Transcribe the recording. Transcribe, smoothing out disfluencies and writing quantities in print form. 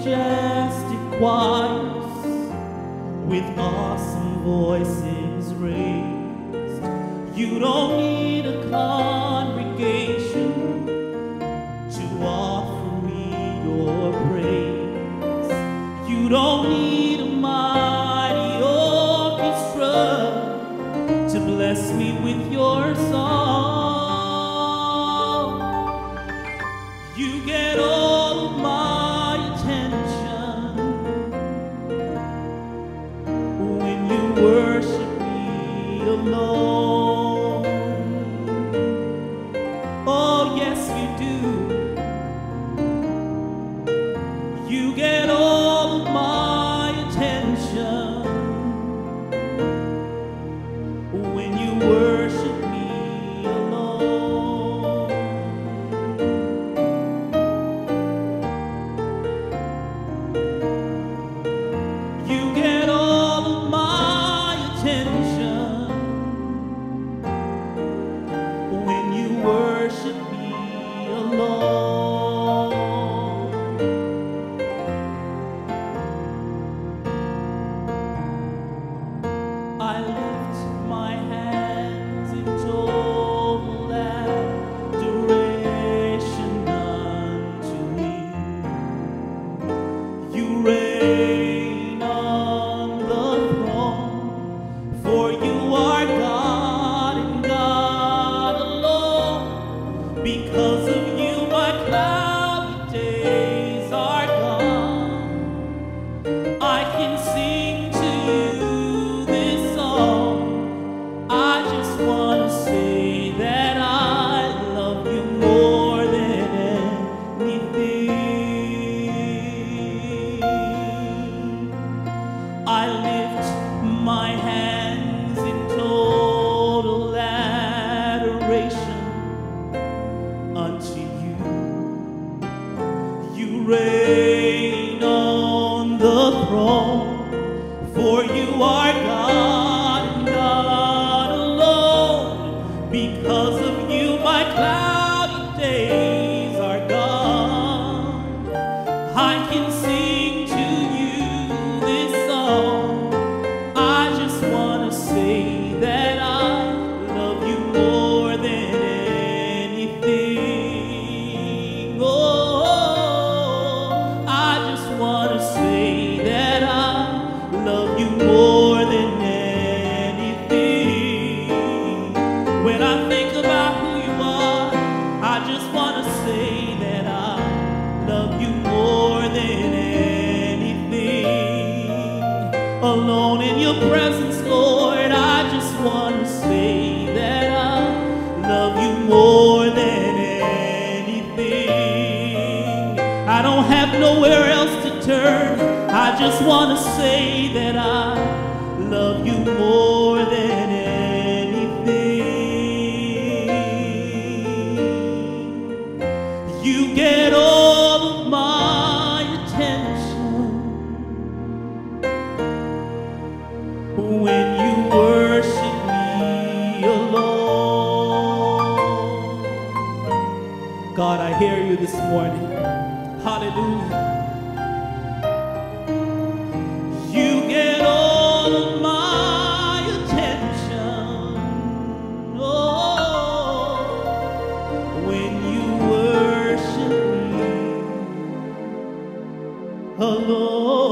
majestic choirs with awesome voices raised. You don't need a congregation to offer me your praise. You don't need a mighty orchestra to bless me with your song. You get all of my attention when you worship me alone. Oh yes you do. You get all of my attention when you worship me alone. You get all of my attention when you worship me alone. I lift my hands in total adoration unto you. You reign on the throne, for you are God and God alone. Because of you, my cloudy days are gone. I can sing to you this song. I just want to say that I love you more than anything. I lift my hands in total adoration unto you. You reign on the throne, for you are God and God alone. Because of you, my cloudy days are gone. I can sing to you this song. I just want to say that I love you more than anything. Oh, I just want to say that I love you more than anything. When I think about who you are, I just want to say that I love you more than anything. Alone in your presence, Lord, I just want to say that I love you more than anything. I don't have nowhere else to turn. I just want to say that I love you more than anything. You get all of my attention when you worship me alone. God, I hear you this morning. Hallelujah. You get all of my attention, oh, when you worship me alone.